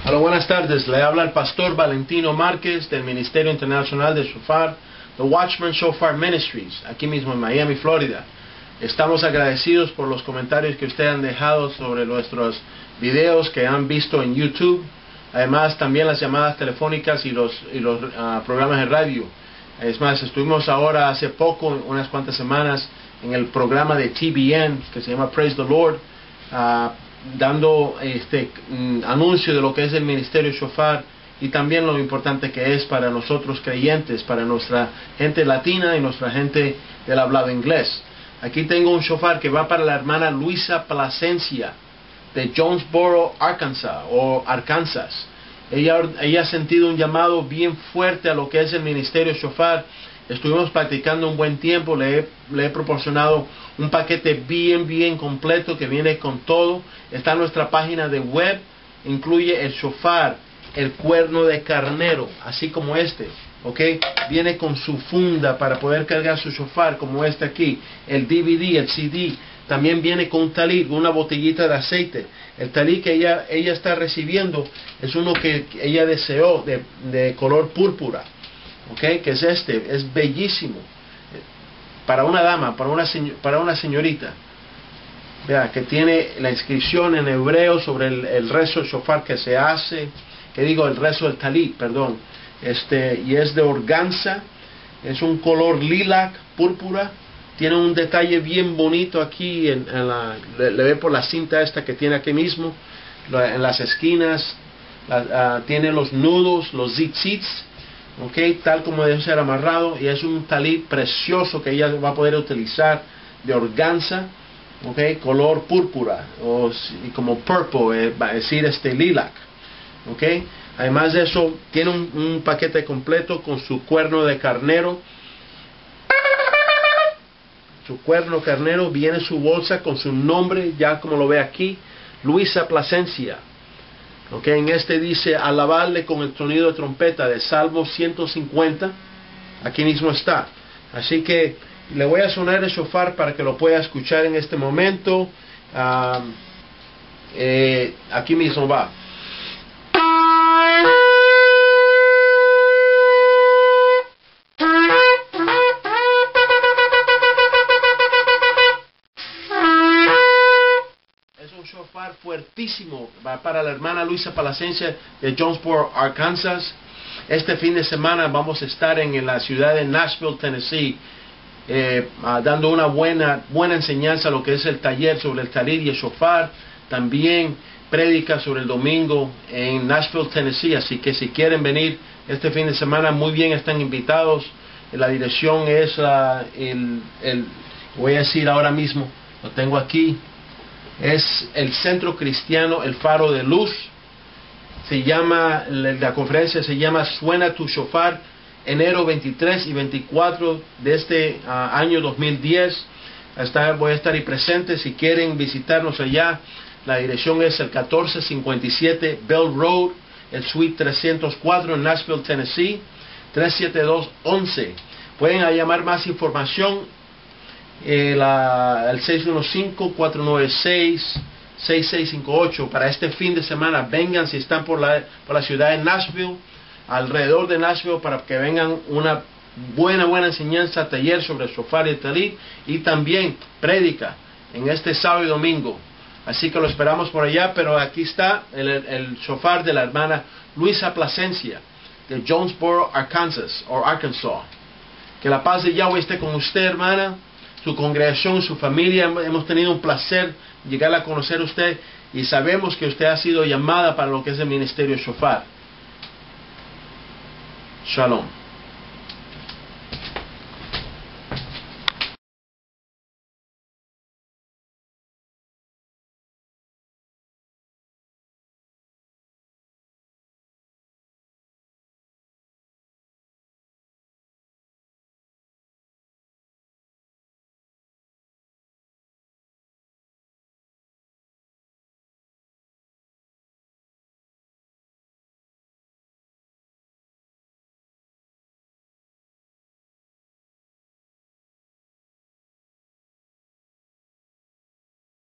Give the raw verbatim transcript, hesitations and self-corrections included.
Hola, buenas tardes. Le habla el pastor Valentino Márquez del Ministerio Internacional de Shofar, The Watchman Shofar Ministries, aquí mismo en Miami, Florida. Estamos agradecidos por los comentarios que ustedes han dejado sobre nuestros videos que han visto en YouTube. Además, también las llamadas telefónicas y los, y los uh, programas de radio. Es más, estuvimos ahora hace poco, unas cuantas semanas, en el programa de T B N que se llama Praise the Lord, uh, dando este um, anuncio de lo que es el Ministerio Shofar y también lo importante que es para nosotros creyentes, para nuestra gente latina y nuestra gente del hablado inglés. Aquí tengo un shofar que va para la hermana Luisa Plasencia de Jonesboro, Arkansas, o Arkansas. Ella, ella ha sentido un llamado bien fuerte a lo que es el Ministerio Shofar. Estuvimos practicando un buen tiempo. Le he, le he proporcionado un paquete bien, bien completo que viene con todo. Está en nuestra página de web. Incluye el shofar, el cuerno de carnero, así como este. ¿Ok? Viene con su funda para poder cargar su shofar, como este aquí. El D V D, el C D. También viene con un talit, una botellita de aceite. El talit que ella, ella está recibiendo es uno que ella deseó, de, de color púrpura. ¿Ok? Que es este, es bellísimo. Para una dama, para una, para una señorita. Vea, que tiene la inscripción en hebreo sobre el, el rezo shofar que se hace. Que digo, el rezo del talit, perdón. Este, y es de organza. Es un color lilac, púrpura. Tiene un detalle bien bonito aquí, en, en la, le, le ve por la cinta esta que tiene aquí mismo, la, en las esquinas, la, uh, tiene los nudos, los zitzits, okay, tal como debe ser amarrado, y es un talit precioso que ella va a poder utilizar de organza, okay, color púrpura, o y como purple, eh, va a decir este lilac, okay. Además de eso, tiene un, un paquete completo con su cuerno de carnero. Su cuerno carnero, viene su bolsa con su nombre, ya como lo ve aquí, Luisa Plasencia. Okay, en este dice, alabarle con el sonido de trompeta de Salmo ciento cincuenta. Aquí mismo está. Así que le voy a sonar el shofar para que lo pueda escuchar en este momento. Uh, eh, aquí mismo va. Fuertísimo, va para la hermana Luisa Plasencia de Jonesboro, Arkansas. Este fin de semana vamos a estar en, en la ciudad de Nashville, Tennessee, eh, uh, dando una buena buena enseñanza a lo que es el taller sobre el talit y el shofar. También prédica sobre el domingo en Nashville, Tennessee. Así que si quieren venir este fin de semana, muy bien, están invitados. La dirección es uh, el, el voy a decir ahora mismo, lo tengo aquí. Es el Centro Cristiano El Faro de Luz. Se llama, la conferencia se llama Suena tu Shofar, enero veintitrés y veinticuatro de este uh, año dos mil diez. Hasta voy a estar ahí presente. Si quieren visitarnos allá, la dirección es el catorce cincuenta y siete Bell Road, el Suite trescientos cuatro en Nashville, Tennessee, tres siete dos once. Pueden llamar más información. Eh, la, el seis uno cinco, cuatro nueve seis, seis seis cinco ocho. Para este fin de semana vengan si están por la, por la ciudad de Nashville, alrededor de Nashville, para que vengan una buena buena enseñanza, taller sobre el shofar y el talit, y también prédica en este sábado y domingo. Así que lo esperamos por allá. Pero aquí está el, el shofar de la hermana Luisa Plasencia de Jonesboro, Arkansas, o Arkansas. Que la paz de Yahweh esté con usted, hermana, su congregación, su familia. Hemos tenido un placer llegar a conocer a usted y sabemos que usted ha sido llamada para lo que es el Ministerio Shofar. Shalom.